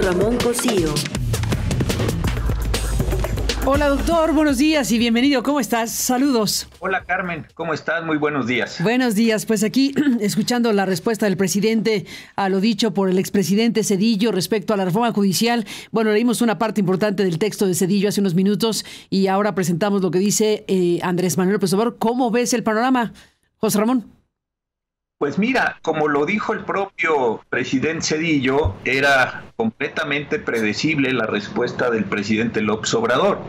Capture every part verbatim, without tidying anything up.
Ramón Cosío. Hola doctor, buenos días y bienvenido. ¿Cómo estás? Saludos. Hola Carmen, ¿cómo estás? Muy buenos días. Buenos días, pues aquí escuchando la respuesta del presidente a lo dicho por el expresidente Zedillo respecto a la reforma judicial. Bueno, leímos una parte importante del texto de Zedillo hace unos minutos y ahora presentamos lo que dice eh, Andrés Manuel López Obrador. ¿Cómo ves el panorama, José Ramón? Pues mira, como lo dijo el propio presidente Zedillo, era completamente predecible la respuesta del presidente López Obrador.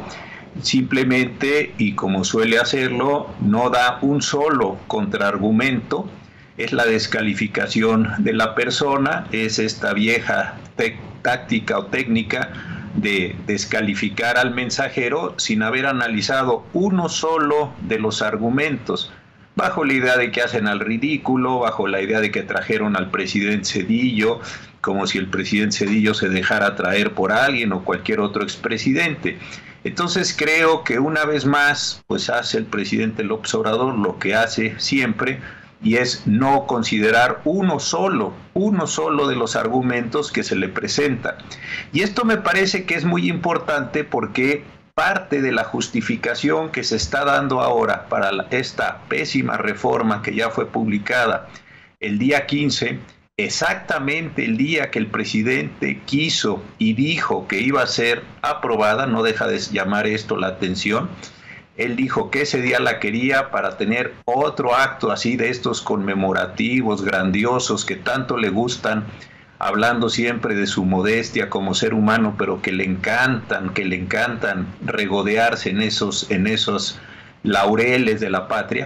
Simplemente, y como suele hacerlo, no da un solo contraargumento, es la descalificación de la persona, es esta vieja táctica o técnica de descalificar al mensajero sin haber analizado uno solo de los argumentos, bajo la idea de que hacen al ridículo, bajo la idea de que trajeron al presidente Zedillo, como si el presidente Zedillo se dejara traer por alguien o cualquier otro expresidente. Entonces creo que una vez más, pues hace el presidente López Obrador lo que hace siempre, y es no considerar uno solo, uno solo de los argumentos que se le presentan. Y esto me parece que es muy importante porque parte de la justificación que se está dando ahora para la, esta pésima reforma que ya fue publicada el día quince, exactamente el día que el presidente quiso y dijo que iba a ser aprobada, no deja de llamar esto la atención. Él dijo que ese día la quería para tener otro acto así de estos conmemorativos, grandiosos, que tanto le gustan, hablando siempre de su modestia como ser humano, pero que le encantan, que le encantan regodearse en esos, en esos laureles de la patria.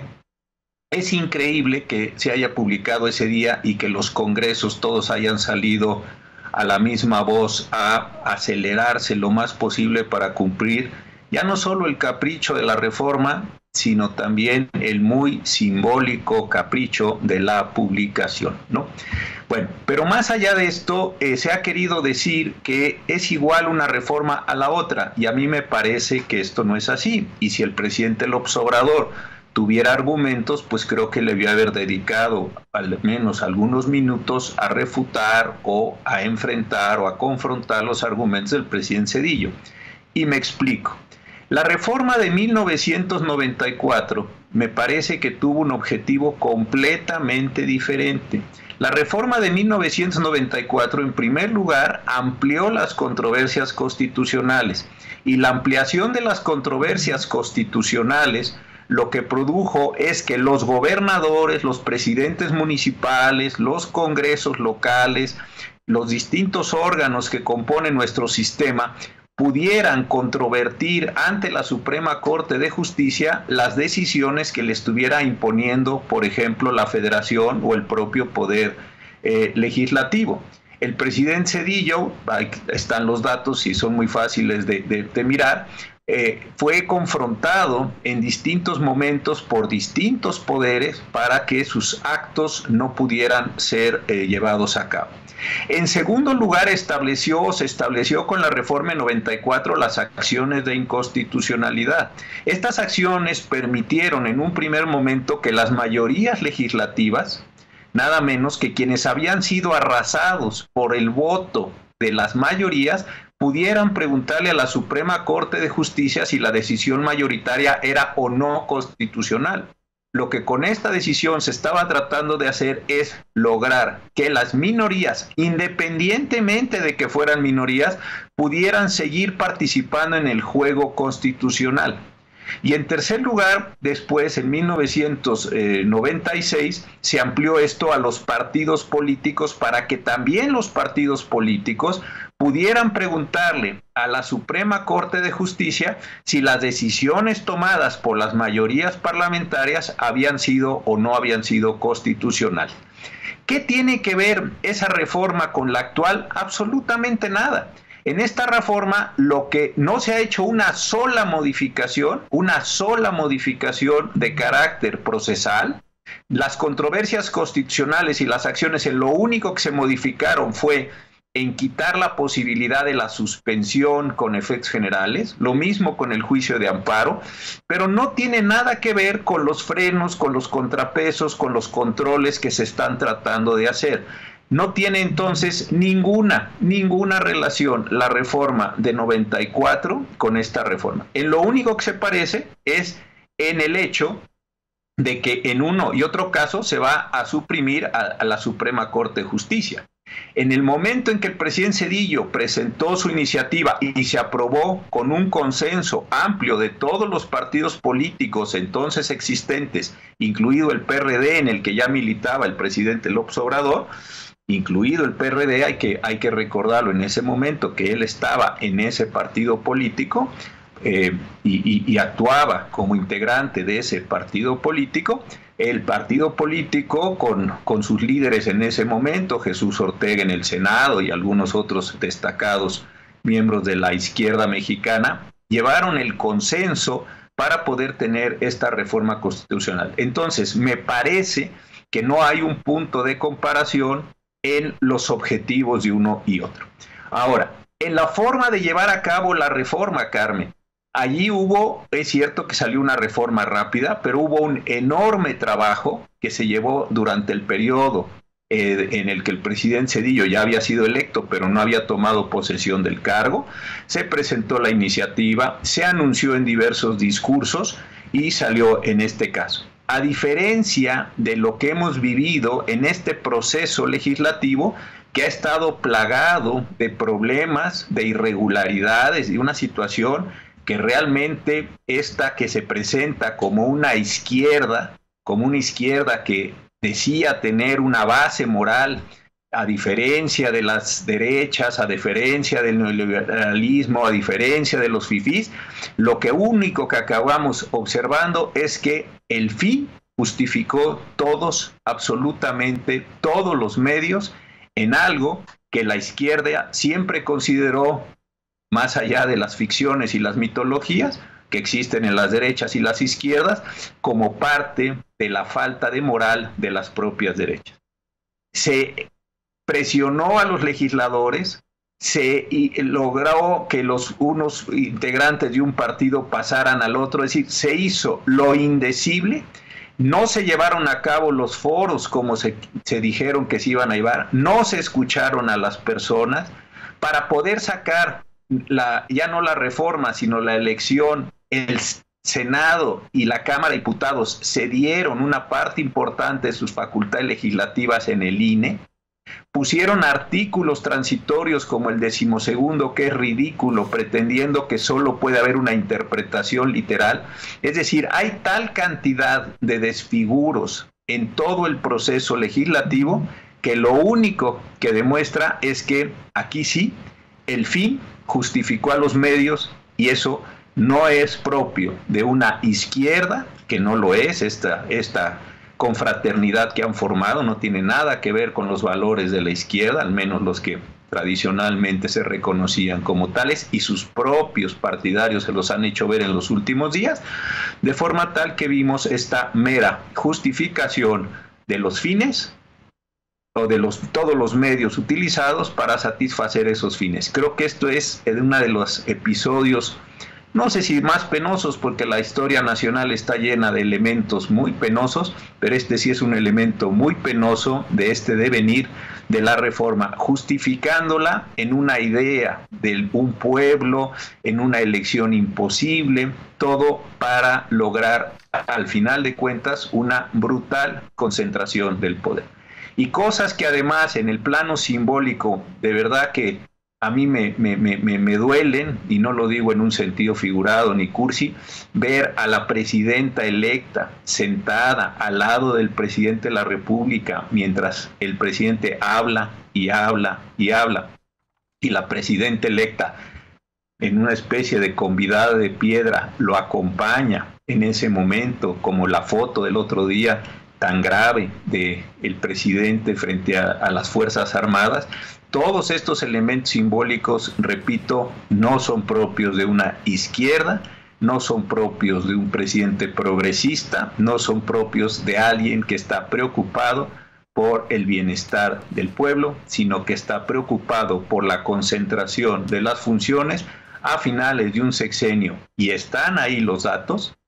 Es increíble que se haya publicado ese día y que los congresos todos hayan salido a la misma voz a acelerarse lo más posible para cumplir ya no solo el capricho de la reforma, sino también el muy simbólico capricho de la publicación, ¿no? Bueno, pero más allá de esto, eh, se ha querido decir que es igual una reforma a la otra, y a mí me parece que esto no es así. Y si el presidente López Obrador tuviera argumentos, pues creo que le debió haber dedicado al menos algunos minutos a refutar o a enfrentar o a confrontar los argumentos del presidente Zedillo. Y me explico. La reforma de mil novecientos noventa y cuatro me parece que tuvo un objetivo completamente diferente. La reforma de mil novecientos noventa y cuatro, en primer lugar, amplió las controversias constitucionales, y la ampliación de las controversias constitucionales lo que produjo es que los gobernadores, los presidentes municipales, los congresos locales, los distintos órganos que componen nuestro sistema, pudieran controvertir ante la Suprema Corte de Justicia las decisiones que le estuviera imponiendo, por ejemplo, la Federación o el propio Poder eh, Legislativo. El presidente Zedillo, ahí están los datos y son muy fáciles de, de, de mirar, eh, fue confrontado en distintos momentos por distintos poderes para que sus actos no pudieran ser eh, llevados a cabo. En segundo lugar, estableció, se estableció con la reforma noventa y cuatro las acciones de inconstitucionalidad. Estas acciones permitieron en un primer momento que las mayorías legislativas, nada menos que quienes habían sido arrasados por el voto de las mayorías, pudieran preguntarle a la Suprema Corte de Justicia si la decisión mayoritaria era o no constitucional. Lo que con esta decisión se estaba tratando de hacer es lograr que las minorías, independientemente de que fueran minorías, pudieran seguir participando en el juego constitucional. Y en tercer lugar, después, en mil novecientos noventa y seis, se amplió esto a los partidos políticos para que también los partidos políticos pudieran preguntarle a la Suprema Corte de Justicia si las decisiones tomadas por las mayorías parlamentarias habían sido o no habían sido constitucionales. ¿Qué tiene que ver esa reforma con la actual? Absolutamente nada. En esta reforma lo que no se ha hecho una sola modificación, una sola modificación de carácter procesal. Las controversias constitucionales y las acciones, en lo único que se modificaron fue en quitar la posibilidad de la suspensión con efectos generales, lo mismo con el juicio de amparo, pero no tiene nada que ver con los frenos, con los contrapesos, con los controles que se están tratando de hacer. No tiene entonces ninguna, ninguna relación la reforma de noventa y cuatro con esta reforma. En lo único que se parece es en el hecho de que en uno y otro caso se va a suprimir a, a la Suprema Corte de Justicia. En el momento en que el presidente Zedillo presentó su iniciativa y se aprobó con un consenso amplio de todos los partidos políticos entonces existentes, incluido el P R D en el que ya militaba el presidente López Obrador, incluido el P R D, hay que, hay que recordarlo en ese momento que él estaba en ese partido político, Eh, y, y, y actuaba como integrante de ese partido político, el partido político con, con sus líderes en ese momento, Jesús Ortega en el Senado y algunos otros destacados miembros de la izquierda mexicana, llevaron el consenso para poder tener esta reforma constitucional. Entonces, me parece que no hay un punto de comparación en los objetivos de uno y otro. Ahora, en la forma de llevar a cabo la reforma, Carmen, allí hubo, es cierto que salió una reforma rápida, pero hubo un enorme trabajo que se llevó durante el periodo eh, en el que el presidente Zedillo ya había sido electo, pero no había tomado posesión del cargo. Se presentó la iniciativa, se anunció en diversos discursos y salió en este caso. A diferencia de lo que hemos vivido en este proceso legislativo, que ha estado plagado de problemas, de irregularidades y una situación que realmente esta que se presenta como una izquierda, como una izquierda que decía tener una base moral, a diferencia de las derechas, a diferencia del neoliberalismo, a diferencia de los fifís, lo que único que acabamos observando es que el fin justificó todos, absolutamente todos los medios, en algo que la izquierda siempre consideró, más allá de las ficciones y las mitologías que existen en las derechas y las izquierdas, como parte de la falta de moral de las propias derechas. Se presionó a los legisladores, se logró que los unos integrantes de un partido pasaran al otro, es decir, se hizo lo indecible. No se llevaron a cabo los foros como se, se dijeron que se iban a llevar, no se escucharon a las personas para poder sacar La, ya no la reforma, sino la elección. El Senado y la Cámara de Diputados cedieron una parte importante de sus facultades legislativas en el I N E, pusieron artículos transitorios como el decimosegundo, que es ridículo, pretendiendo que solo puede haber una interpretación literal. Es decir, hay tal cantidad de desfiguros en todo el proceso legislativo que lo único que demuestra es que aquí sí, el fin justificó a los medios, y eso no es propio de una izquierda, que no lo es. Esta, esta confraternidad que han formado no tiene nada que ver con los valores de la izquierda, al menos los que tradicionalmente se reconocían como tales, y sus propios partidarios se los han hecho ver en los últimos días, de forma tal que vimos esta mera justificación de los fines o de los, todos los medios utilizados para satisfacer esos fines. Creo que esto es uno de los episodios, no sé si más penosos, porque la historia nacional está llena de elementos muy penosos, pero este sí es un elemento muy penoso de este devenir de la reforma, justificándola en una idea de un pueblo, en una elección imposible, todo para lograr, al final de cuentas, una brutal concentración del poder. Y cosas que además en el plano simbólico, de verdad que a mí me, me, me, me duelen, y no lo digo en un sentido figurado ni cursi, ver a la presidenta electa sentada al lado del presidente de la República mientras el presidente habla y habla y habla, y la presidenta electa en una especie de convidada de piedra lo acompaña en ese momento, como la foto del otro día tan grave de el presidente frente a, a las Fuerzas Armadas. Todos estos elementos simbólicos, repito, no son propios de una izquierda, no son propios de un presidente progresista, no son propios de alguien que está preocupado por el bienestar del pueblo, sino que está preocupado por la concentración de las funciones a finales de un sexenio. Y están ahí los datos,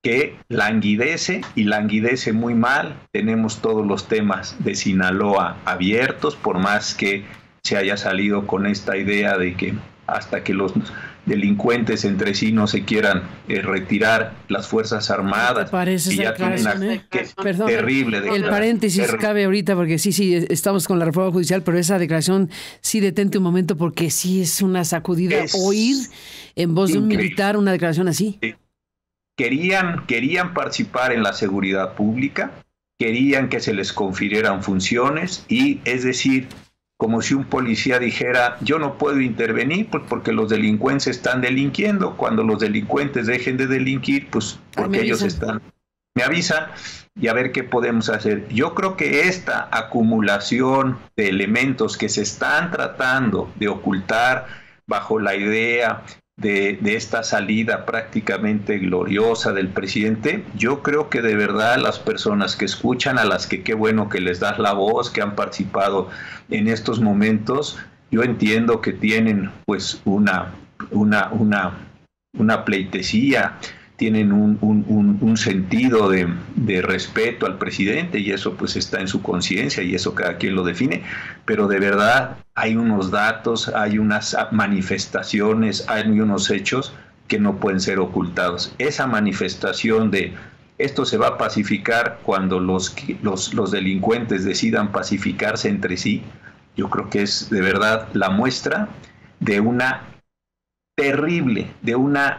que languidece y languidece muy mal. Tenemos todos los temas de Sinaloa abiertos, por más que se haya salido con esta idea de que hasta que los delincuentes entre sí no se quieran eh, retirar las Fuerzas Armadas. Parece y ya tienen una, ¿eh? que, Perdón, terrible el paréntesis terrible. Cabe ahorita porque sí, sí, estamos con la reforma judicial, pero esa declaración sí detente un momento porque sí es una sacudida es oír en voz increíble. de un militar una declaración así. Sí. Querían, querían participar en la seguridad pública, querían que se les confirieran funciones y, es decir, como si un policía dijera, yo no puedo intervenir pues porque los delincuentes están delinquiendo. Cuando los delincuentes dejen de delinquir, pues porque ellos están, me avisan y a ver qué podemos hacer. Yo creo que esta acumulación de elementos que se están tratando de ocultar bajo la idea de, de esta salida prácticamente gloriosa del presidente, yo creo que de verdad las personas que escuchan, a las que qué bueno que les das la voz, que han participado en estos momentos, yo entiendo que tienen pues una, una, una, una pleitesía, tienen un, un, un, un sentido de, de respeto al presidente y eso pues está en su conciencia y eso cada quien lo define, pero de verdad hay unos datos, hay unas manifestaciones, hay unos hechos que no pueden ser ocultados. Esa manifestación de esto se va a pacificar cuando los, los, los delincuentes decidan pacificarse entre sí, yo creo que es de verdad la muestra de una terrible, de una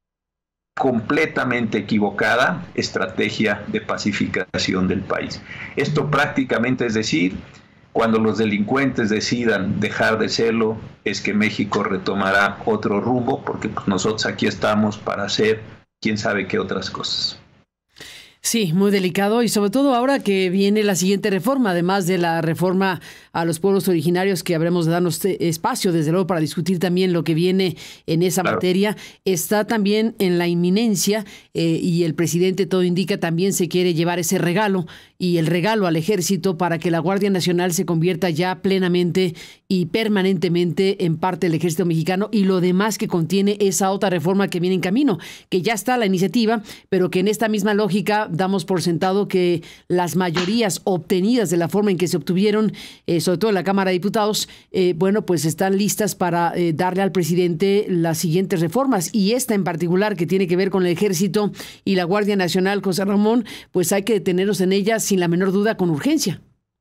completamente equivocada estrategia de pacificación del país. Esto prácticamente es decir, cuando los delincuentes decidan dejar de serlo, es que México retomará otro rumbo, porque pues, nosotros aquí estamos para hacer quién sabe qué otras cosas. Sí, muy delicado y sobre todo ahora que viene la siguiente reforma, además de la reforma a los pueblos originarios que habremos de darnos espacio, desde luego, para discutir también lo que viene en esa claro. materia, está también en la inminencia eh, y el presidente, todo indica, también se quiere llevar ese regalo y el regalo al ejército para que la Guardia Nacional se convierta ya plenamente y permanentemente en parte del ejército mexicano y lo demás que contiene esa otra reforma que viene en camino, que ya está la iniciativa, pero que en esta misma lógica damos por sentado que las mayorías obtenidas de la forma en que se obtuvieron, eh, sobre todo en la Cámara de Diputados, eh, bueno, pues están listas para eh, darle al presidente las siguientes reformas. Y esta en particular, que tiene que ver con el Ejército y la Guardia Nacional, José Ramón, pues hay que detenernos en ella sin la menor duda, con urgencia.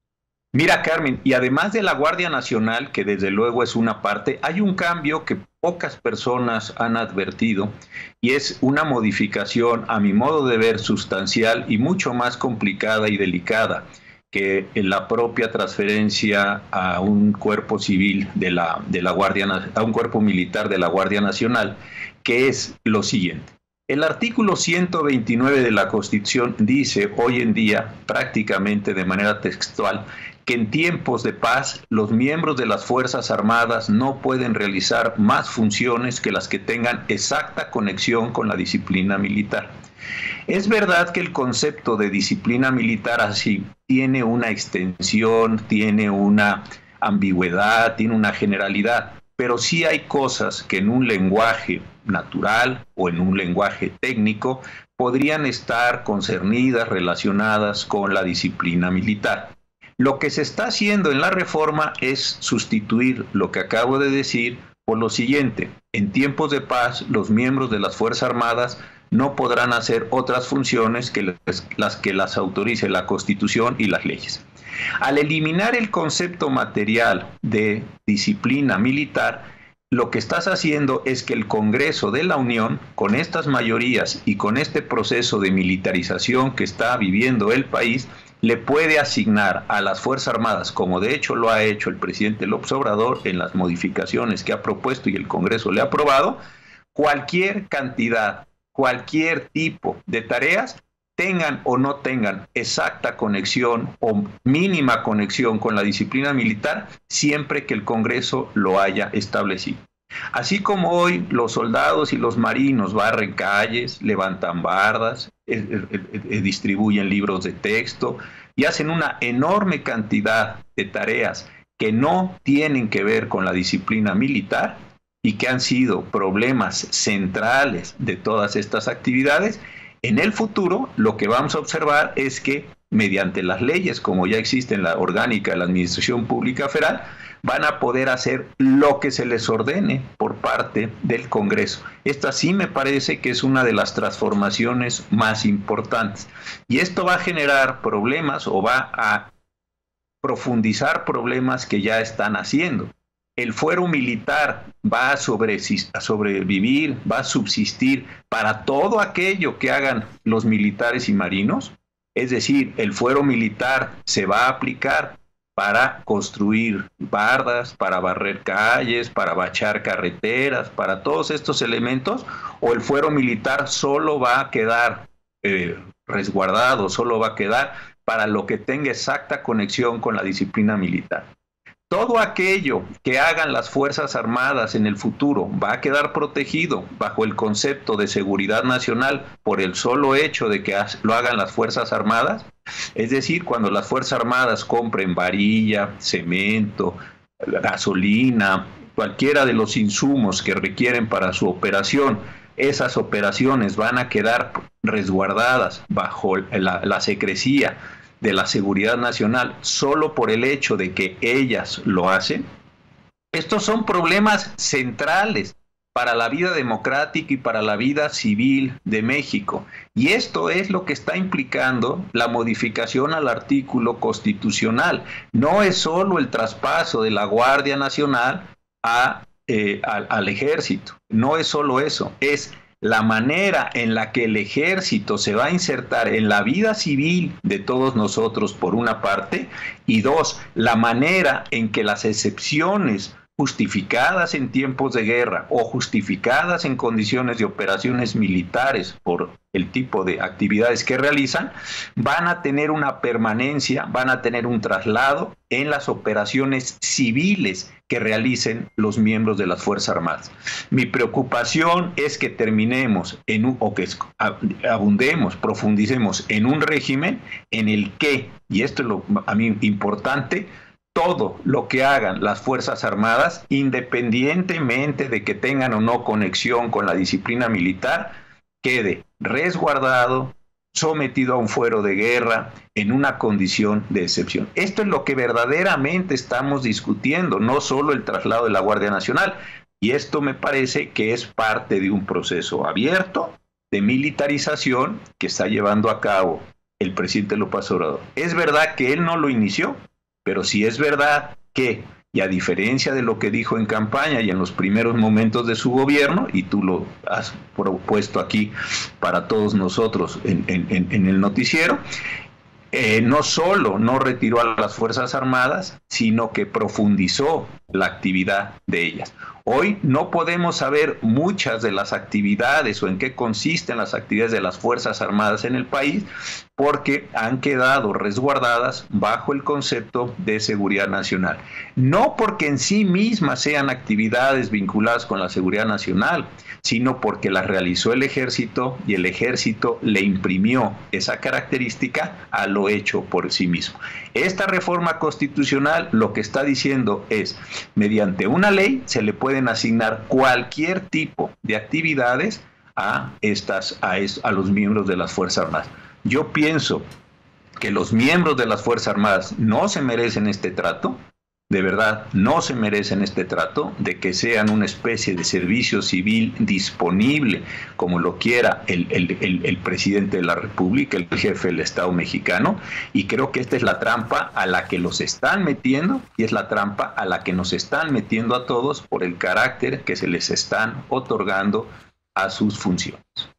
Mira, Carmen, y además de la Guardia Nacional, que desde luego es una parte, hay un cambio que pocas personas han advertido y es una modificación, a mi modo de ver, sustancial y mucho más complicada y delicada que en la propia transferencia a un cuerpo civil de la, de la Guardia, a un cuerpo militar de la Guardia Nacional, que es lo siguiente. El artículo ciento veintinueve de la Constitución dice hoy en día, prácticamente de manera textual, que en tiempos de paz los miembros de las Fuerzas Armadas no pueden realizar más funciones que las que tengan exacta conexión con la disciplina militar. Es verdad que el concepto de disciplina militar así tiene una extensión, tiene una ambigüedad, tiene una generalidad, pero sí hay cosas que en un lenguaje natural o en un lenguaje técnico podrían estar concernidas, relacionadas con la disciplina militar. Lo que se está haciendo en la reforma es sustituir lo que acabo de decir por lo siguiente: en tiempos de paz, los miembros de las Fuerzas Armadas no podrán hacer otras funciones que las que las autorice la Constitución y las leyes. Al eliminar el concepto material de disciplina militar, lo que estás haciendo es que el Congreso de la Unión, con estas mayorías y con este proceso de militarización que está viviendo el país, le puede asignar a las Fuerzas Armadas, como de hecho lo ha hecho el presidente López Obrador en las modificaciones que ha propuesto y el Congreso le ha aprobado, cualquier cantidad, cualquier tipo de tareas, tengan o no tengan exacta conexión o mínima conexión con la disciplina militar, siempre que el Congreso lo haya establecido. Así como hoy los soldados y los marinos barren calles, levantan bardas, eh, eh, eh, distribuyen libros de texto y hacen una enorme cantidad de tareas que no tienen que ver con la disciplina militar y que han sido problemas centrales de todas estas actividades, En el futuro, lo que vamos a observar es que mediante las leyes, como ya existe en la orgánica de la Administración Pública Federal, van a poder hacer lo que se les ordene por parte del Congreso. Esta sí me parece que es una de las transformaciones más importantes. Y esto va a generar problemas o va a profundizar problemas que ya están haciendo. El fuero militar va a, a sobrevivir, va a subsistir para todo aquello que hagan los militares y marinos. Es decir, el fuero militar se va a aplicar para construir bardas, para barrer calles, para bachar carreteras, para todos estos elementos, o el fuero militar solo va a quedar eh, resguardado, solo va a quedar para lo que tenga exacta conexión con la disciplina militar. Todo aquello que hagan las Fuerzas Armadas en el futuro va a quedar protegido bajo el concepto de seguridad nacional por el solo hecho de que lo hagan las Fuerzas Armadas. Es decir, cuando las Fuerzas Armadas compren varilla, cemento, gasolina, cualquiera de los insumos que requieren para su operación, esas operaciones van a quedar resguardadas bajo la, la secrecía de la seguridad nacional solo por el hecho de que ellas lo hacen. Estos son problemas centrales para la vida democrática y para la vida civil de México. Y esto es lo que está implicando la modificación al artículo constitucional. No es solo el traspaso de la Guardia Nacional a, eh, al, al ejército, no es solo eso, es la manera en la que el ejército se va a insertar en la vida civil de todos nosotros, por una parte, y dos, la manera en que las excepciones justificadas en tiempos de guerra o justificadas en condiciones de operaciones militares por el tipo de actividades que realizan, van a tener una permanencia, van a tener un traslado en las operaciones civiles que realicen los miembros de las Fuerzas Armadas. Mi preocupación es que terminemos en un, o que abundemos, profundicemos en un régimen en el que, y esto es lo a mí importante, todo lo que hagan las Fuerzas Armadas, independientemente de que tengan o no conexión con la disciplina militar, quede resguardado, sometido a un fuero de guerra, en una condición de excepción. Esto es lo que verdaderamente estamos discutiendo, no solo el traslado de la Guardia Nacional. Y esto me parece que es parte de un proceso abierto de militarización que está llevando a cabo el presidente López Obrador. Es verdad que él no lo inició, pero sí es verdad que, y a diferencia de lo que dijo en campaña y en los primeros momentos de su gobierno, y tú lo has propuesto aquí para todos nosotros en, en, en el noticiero, eh, no solo no retiró a las Fuerzas Armadas, sino que profundizó la actividad de ellas. Hoy no podemos saber muchas de las actividades o en qué consisten las actividades de las Fuerzas Armadas en el país, porque han quedado resguardadas bajo el concepto de seguridad nacional. No porque en sí mismas sean actividades vinculadas con la seguridad nacional, sino porque las realizó el ejército y el ejército le imprimió esa característica a lo hecho por sí mismo. Esta reforma constitucional lo que está diciendo es, mediante una ley se le pueden asignar cualquier tipo de actividades a, estas, a, est- a los miembros de las Fuerzas Armadas. Yo pienso que los miembros de las Fuerzas Armadas no se merecen este trato, de verdad no se merecen este trato, de que sean una especie de servicio civil disponible, como lo quiera el, el, el, el presidente de la República, el jefe del Estado mexicano, y creo que esta es la trampa a la que los están metiendo, y es la trampa a la que nos están metiendo a todos por el carácter que se les están otorgando a sus funciones.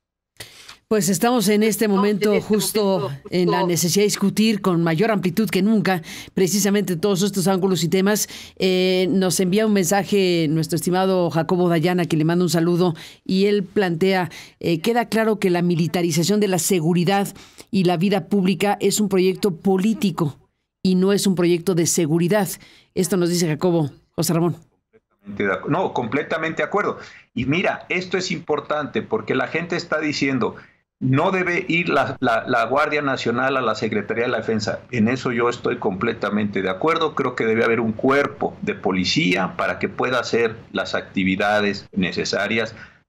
Pues estamos en este momento justo en la necesidad de discutir con mayor amplitud que nunca precisamente todos estos ángulos y temas. Eh, nos envía un mensaje nuestro estimado Jacobo Dayana, que le manda un saludo, y él plantea, eh, queda claro que la militarización de la seguridad y la vida pública es un proyecto político y no es un proyecto de seguridad. Esto nos dice Jacobo. José Ramón. No, completamente de acuerdo. Y mira, esto es importante porque la gente está diciendo, no debe ir la, la, la Guardia Nacional a la Secretaría de la Defensa. En eso yo estoy completamente de acuerdo. Creo que debe haber un cuerpo de policía para que pueda hacer las actividades necesarias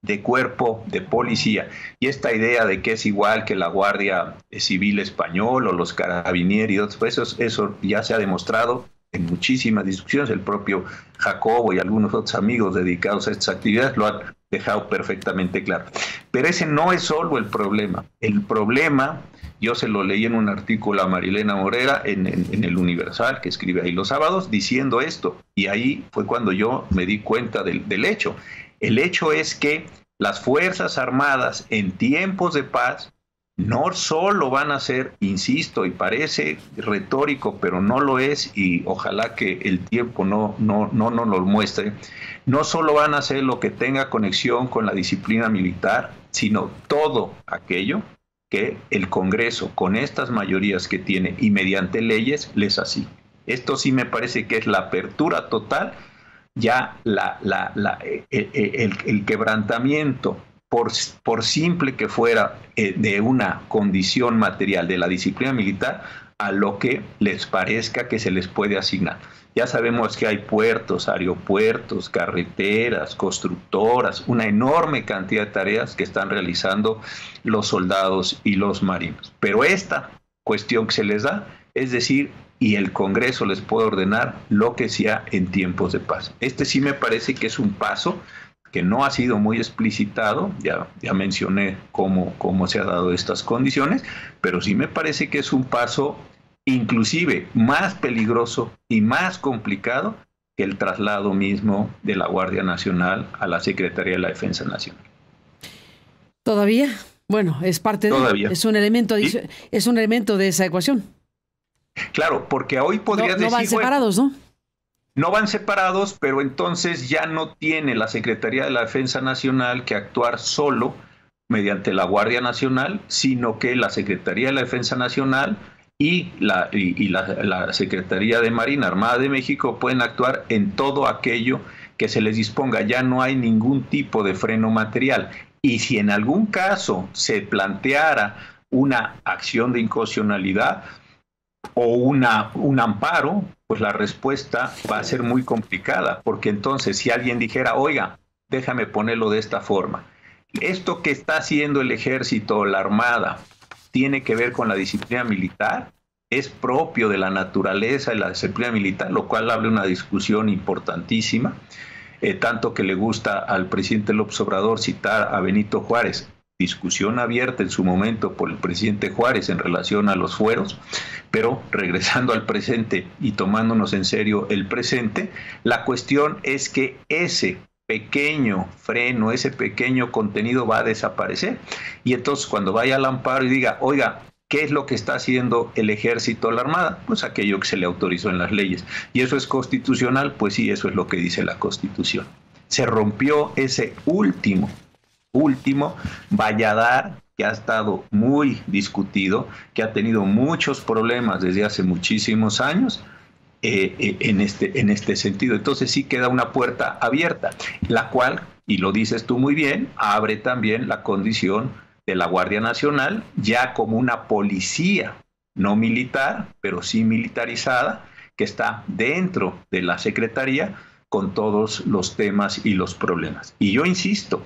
de cuerpo de policía. Y esta idea de que es igual que la Guardia Civil Española o los Carabinieri y otros, pues eso, eso ya se ha demostrado en muchísimas discusiones. El propio Jacobo y algunos otros amigos dedicados a estas actividades lo han dejado perfectamente claro. Pero ese no es solo el problema. El problema, yo se lo leí en un artículo a Marilena Morera en, en, en el Universal, que escribe ahí los sábados, diciendo esto. Y ahí fue cuando yo me di cuenta del, del hecho. El hecho es que las Fuerzas Armadas en tiempos de paz no solo van a ser, insisto, y parece retórico, pero no lo es, y ojalá que el tiempo no, no, no nos lo muestre, no solo van a hacer lo que tenga conexión con la disciplina militar, sino todo aquello que el Congreso, con estas mayorías que tiene y mediante leyes, les asigna. Esto sí me parece que es la apertura total, ya la, la, la, el, el, el quebrantamiento, por, por simple que fuera, eh, de una condición material de la disciplina militar, a lo que les parezca que se les puede asignar. Ya sabemos que hay puertos, aeropuertos, carreteras, constructoras, una enorme cantidad de tareas que están realizando los soldados y los marinos. Pero esta cuestión que se les da, es decir, y el Congreso les puede ordenar lo que sea en tiempos de paz. Este sí me parece que es un paso que no ha sido muy explicitado, ya, ya mencioné cómo, cómo se han dado estas condiciones, pero sí me parece que es un paso inclusive más peligroso y más complicado que el traslado mismo de la Guardia Nacional a la Secretaría de la Defensa Nacional. ¿Todavía? Bueno, es parte Todavía. de, es un elemento, ¿sí? Es un elemento de esa ecuación. Claro, porque hoy podrías no, no decir... No van separados, bueno, ¿no? No van separados, pero entonces ya no tiene la Secretaría de la Defensa Nacional que actuar solo mediante la Guardia Nacional, sino que la Secretaría de la Defensa Nacional y la, y, y la, la Secretaría de Marina Armada de México pueden actuar en todo aquello que se les disponga. Ya no hay ningún tipo de freno material. Y si en algún caso se planteara una acción de inconstitucionalidad o una, un amparo, pues la respuesta va a ser muy complicada, porque entonces si alguien dijera, oiga, déjame ponerlo de esta forma, esto que está haciendo el ejército o la armada tiene que ver con la disciplina militar, es propio de la naturaleza de la disciplina militar, lo cual abre una discusión importantísima, eh, tanto que le gusta al presidente López Obrador citar a Benito Juárez, discusión abierta en su momento por el presidente Juárez en relación a los fueros, pero regresando al presente y tomándonos en serio el presente, la cuestión es que ese pequeño freno, ese pequeño contenido va a desaparecer. Y entonces cuando vaya al amparo y diga, oiga, ¿qué es lo que está haciendo el ejército o la armada? Pues aquello que se le autorizó en las leyes. ¿Y eso es constitucional? Pues sí, eso es lo que dice la Constitución. Se rompió ese último último valladar que ha estado muy discutido, que ha tenido muchos problemas desde hace muchísimos años eh, eh, en, este, en este sentido. Entonces sí queda una puerta abierta, la cual, y lo dices tú muy bien, abre también la condición de la Guardia Nacional ya como una policía no militar, pero sí militarizada, que está dentro de la Secretaría con todos los temas y los problemas. Y yo insisto,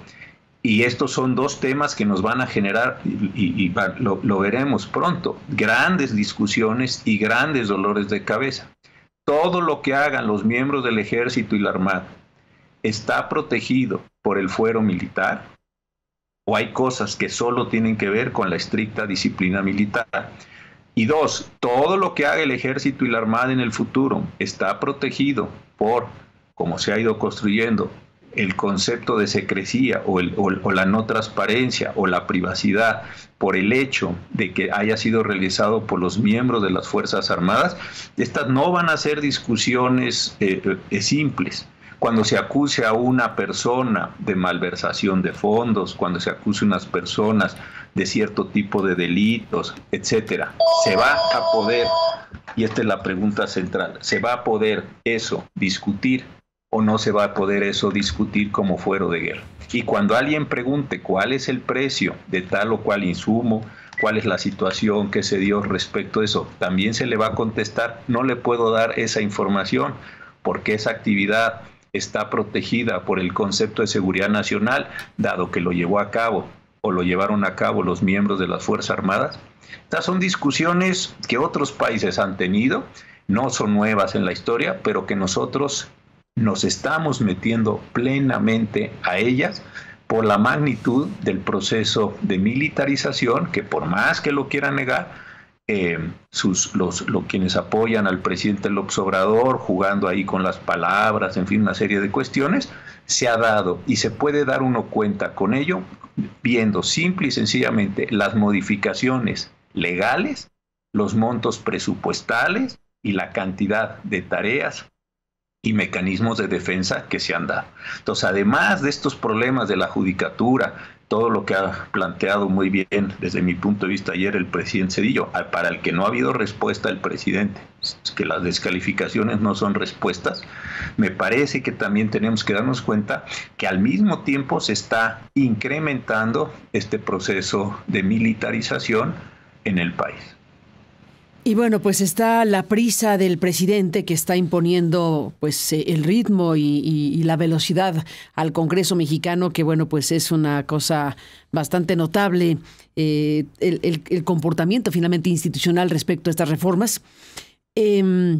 y estos son dos temas que nos van a generar, y, y, y lo, lo veremos pronto, grandes discusiones y grandes dolores de cabeza. Todo lo que hagan los miembros del Ejército y la Armada, ¿está protegido por el fuero militar? ¿O hay cosas que solo tienen que ver con la estricta disciplina militar? Y dos, todo lo que haga el Ejército y la Armada en el futuro, ¿está protegido por, como se ha ido construyendo, el concepto de secrecía o, el, o, o la no transparencia o la privacidad por el hecho de que haya sido realizado por los miembros de las Fuerzas Armadas? Estas no van a ser discusiones eh, eh, simples. Cuando se acuse a una persona de malversación de fondos, cuando se acuse a unas personas de cierto tipo de delitos, etcétera, se va a poder, y esta es la pregunta central, ¿se va a poder eso discutir o no se va a poder eso discutir como fuero de guerra? Y cuando alguien pregunte cuál es el precio de tal o cual insumo, cuál es la situación que se dio respecto a eso, también se le va a contestar, no le puedo dar esa información porque esa actividad está protegida por el concepto de seguridad nacional, dado que lo llevó a cabo o lo llevaron a cabo los miembros de las Fuerzas Armadas. Estas son discusiones que otros países han tenido, no son nuevas en la historia, pero que nosotros nos estamos metiendo plenamente a ellas por la magnitud del proceso de militarización, que por más que lo quieran negar, eh, sus, los, los, quienes apoyan al presidente López Obrador, jugando ahí con las palabras, en fin, una serie de cuestiones, se ha dado y se puede dar uno cuenta con ello, viendo simple y sencillamente las modificaciones legales, los montos presupuestales y la cantidad de tareas y mecanismos de defensa que se han dado. Entonces, además de estos problemas de la judicatura, todo lo que ha planteado muy bien desde mi punto de vista ayer el presidente Zedillo, para el que no ha habido respuesta del presidente, que las descalificaciones no son respuestas, me parece que también tenemos que darnos cuenta que al mismo tiempo se está incrementando este proceso de militarización en el país. Y bueno, pues está la prisa del presidente que está imponiendo pues el ritmo y, y, y la velocidad al Congreso mexicano, que bueno, pues es una cosa bastante notable, eh, el, el, el comportamiento finalmente institucional respecto a estas reformas. Eh,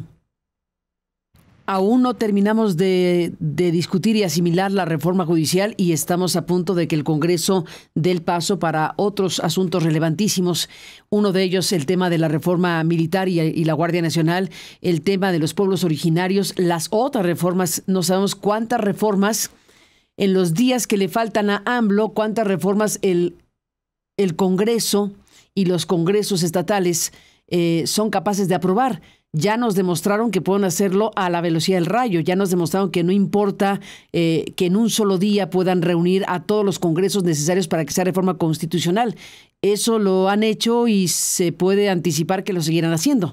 Aún no terminamos de, de discutir y asimilar la reforma judicial y estamos a punto de que el Congreso dé el paso para otros asuntos relevantísimos. Uno de ellos, el tema de la reforma militar y, y la Guardia Nacional, el tema de los pueblos originarios, las otras reformas. No sabemos cuántas reformas en los días que le faltan a AMLO, cuántas reformas el, el Congreso y los congresos estatales eh, son capaces de aprobar. Ya nos demostraron que pueden hacerlo a la velocidad del rayo, ya nos demostraron que no importa eh, que en un solo día puedan reunir a todos los congresos necesarios para que sea reforma constitucional. Eso lo han hecho y se puede anticipar que lo seguirán haciendo.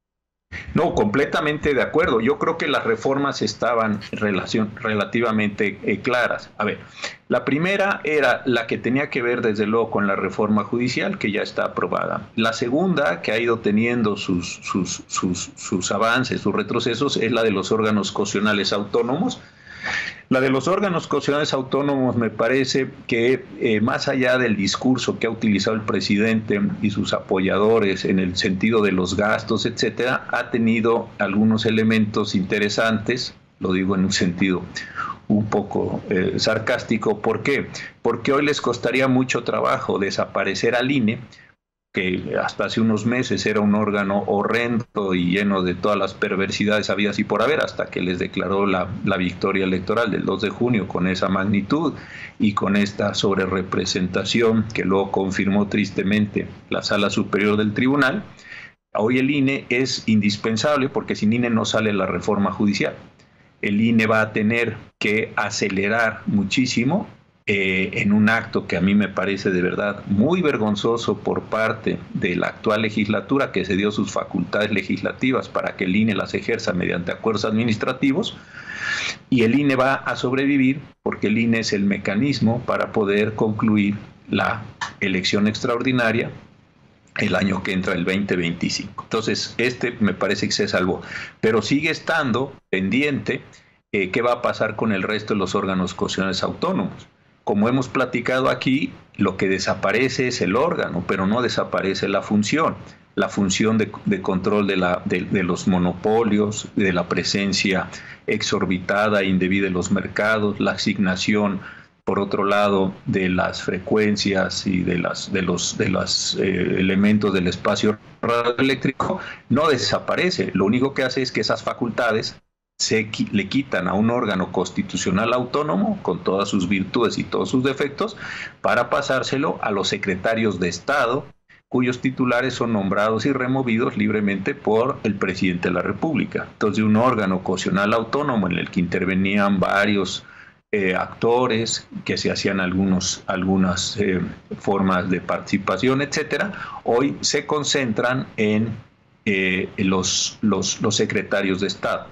No, completamente de acuerdo. Yo creo que las reformas estaban relación, relativamente eh, claras. A ver, la primera era la que tenía que ver desde luego con la reforma judicial, que ya está aprobada. La segunda, que ha ido teniendo sus, sus, sus, sus avances, sus retrocesos, es la de los órganos constitucionales autónomos. La de los órganos constitucionales autónomos me parece que eh, más allá del discurso que ha utilizado el presidente y sus apoyadores en el sentido de los gastos, etcétera, ha tenido algunos elementos interesantes, lo digo en un sentido un poco eh, sarcástico. ¿Por qué? Porque hoy les costaría mucho trabajo desaparecer al I N E, que hasta hace unos meses era un órgano horrendo y lleno de todas las perversidades habidas y por haber, hasta que les declaró la, la victoria electoral del dos de junio con esa magnitud y con esta sobrerepresentación que luego confirmó tristemente la Sala Superior del Tribunal. Hoy el I N E es indispensable porque sin I N E no sale la reforma judicial. El I N E va a tener que acelerar muchísimo Eh, en un acto que a mí me parece de verdad muy vergonzoso por parte de la actual legislatura, que se dio sus facultades legislativas para que el I N E las ejerza mediante acuerdos administrativos, y el I N E va a sobrevivir porque el I N E es el mecanismo para poder concluir la elección extraordinaria el año que entra, el veinte veinticinco. Entonces, este me parece que se salvó, pero sigue estando pendiente eh, qué va a pasar con el resto de los órganos constitucionales autónomos. Como hemos platicado aquí, lo que desaparece es el órgano, pero no desaparece la función. La función de, de control de, la, de, de los monopolios, de la presencia exorbitada e indebida en los mercados, la asignación, por otro lado, de las frecuencias y de, las, de los de los eh, elementos del espacio radioeléctrico, no desaparece. Lo único que hace es que esas facultades se le quitan a un órgano constitucional autónomo con todas sus virtudes y todos sus defectos para pasárselo a los secretarios de Estado, cuyos titulares son nombrados y removidos libremente por el presidente de la República. Entonces, un órgano constitucional autónomo en el que intervenían varios eh, actores, que se hacían algunos, algunas eh, formas de participación, etcétera, hoy se concentran en eh, los, los, los secretarios de Estado.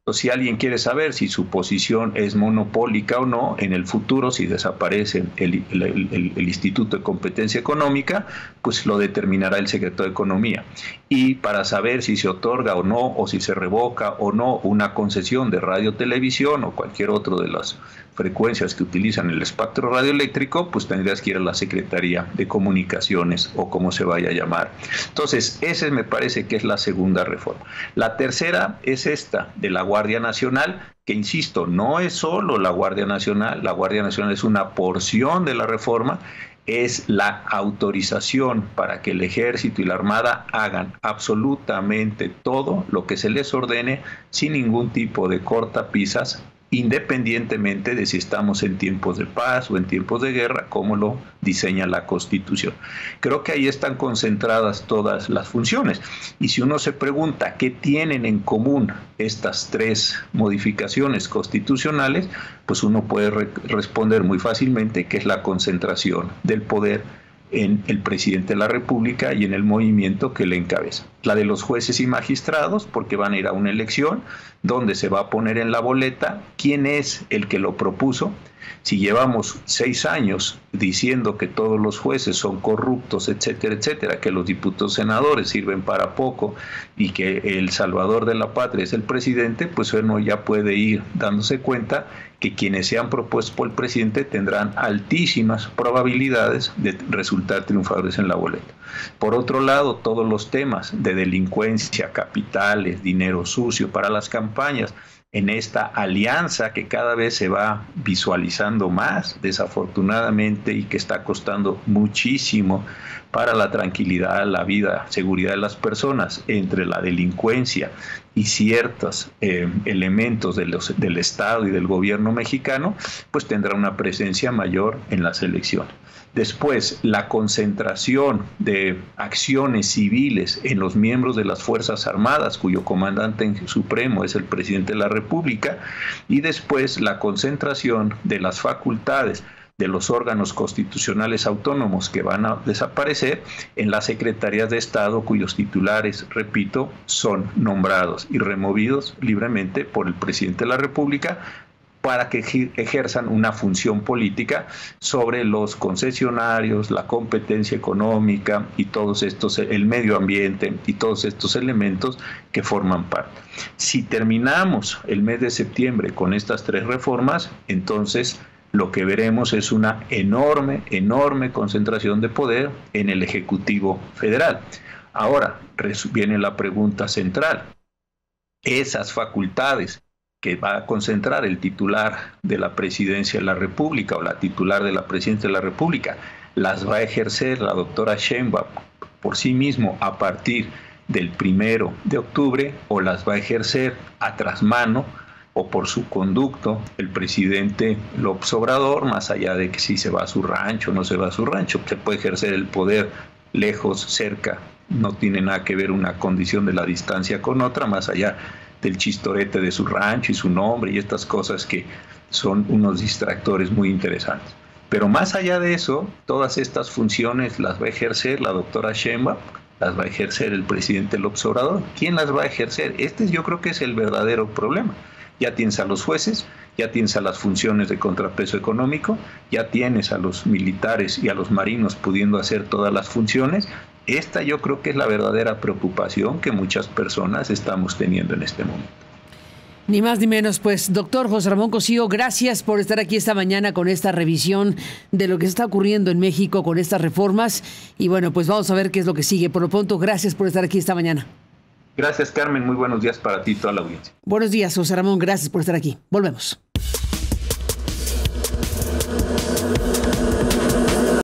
Entonces, si alguien quiere saber si su posición es monopólica o no, en el futuro, si desaparece el, el, el, el Instituto de Competencia Económica, pues lo determinará el secretario de Economía. Y para saber si se otorga o no, o si se revoca o no una concesión de radio, televisión o cualquier otro de las frecuencias que utilizan el espectro radioeléctrico, pues tendrías que ir a la Secretaría de Comunicaciones o como se vaya a llamar. Entonces, esa me parece que es la segunda reforma. La tercera es esta, de la Guardia Nacional, que insisto, no es solo la Guardia Nacional, la Guardia Nacional es una porción de la reforma, es la autorización para que el Ejército y la Armada hagan absolutamente todo lo que se les ordene sin ningún tipo de cortapisas, independientemente de si estamos en tiempos de paz o en tiempos de guerra, como lo diseña la Constitución. Creo que ahí están concentradas todas las funciones. Y si uno se pregunta qué tienen en común estas tres modificaciones constitucionales, pues uno puede re- responder muy fácilmente que es la concentración del poder en el presidente de la República y en el movimiento que le encabeza. La de los jueces y magistrados, porque van a ir a una elección donde se va a poner en la boleta quién es el que lo propuso. Si llevamos seis años diciendo que todos los jueces son corruptos, etcétera, etcétera, que los diputados senadores sirven para poco y que el salvador de la patria es el presidente, pues uno ya puede ir dándose cuenta que quienes sean propuestos por el presidente tendrán altísimas probabilidades de resultar triunfadores en la boleta. Por otro lado, todos los temas de delincuencia, capitales, dinero sucio para las campañas, en esta alianza que cada vez se va visualizando más, desafortunadamente, y que está costando muchísimo para la tranquilidad, la vida, seguridad de las personas, entre la delincuencia y ciertos eh, elementos de los, del Estado y del gobierno mexicano, pues tendrá una presencia mayor en las elecciones. Después, la concentración de acciones civiles en los miembros de las Fuerzas Armadas, cuyo comandante supremo es el presidente de la República, y después la concentración de las facultades de los órganos constitucionales autónomos que van a desaparecer en las secretarías de Estado, cuyos titulares, repito, son nombrados y removidos libremente por el presidente de la República, para que ejerzan una función política sobre los concesionarios, la competencia económica y todos estos, el medio ambiente y todos estos elementos que forman parte. Si terminamos el mes de septiembre con estas tres reformas, entonces lo que veremos es una enorme, enorme concentración de poder en el Ejecutivo Federal. Ahora viene la pregunta central. Esas facultades que va a concentrar el titular de la Presidencia de la República o la titular de la Presidencia de la República, las va a ejercer la doctora Sheinbaum por sí mismo a partir del primero de octubre, o las va a ejercer a trasmano o por su conducto el presidente López Obrador, más allá de que si se va a su rancho o no se va a su rancho, se puede ejercer el poder lejos, cerca, no tiene nada que ver una condición de la distancia con otra, más allá del chistorete de su rancho y su nombre y estas cosas que son unos distractores muy interesantes. Pero más allá de eso, todas estas funciones las va a ejercer la doctora Sheinbaum, las va a ejercer el presidente López Obrador. ¿Quién las va a ejercer? Este yo creo que es el verdadero problema. Ya tienes a los jueces, ya tienes a las funciones de contrapeso económico, ya tienes a los militares y a los marinos pudiendo hacer todas las funciones. Esta yo creo que es la verdadera preocupación que muchas personas estamos teniendo en este momento. Ni más ni menos, pues, doctor José Ramón Cosío, gracias por estar aquí esta mañana con esta revisión de lo que está ocurriendo en México con estas reformas. Y bueno, pues vamos a ver qué es lo que sigue. Por lo pronto, gracias por estar aquí esta mañana. Gracias, Carmen. Muy buenos días para ti y toda la audiencia. Buenos días, José Ramón. Gracias por estar aquí. Volvemos.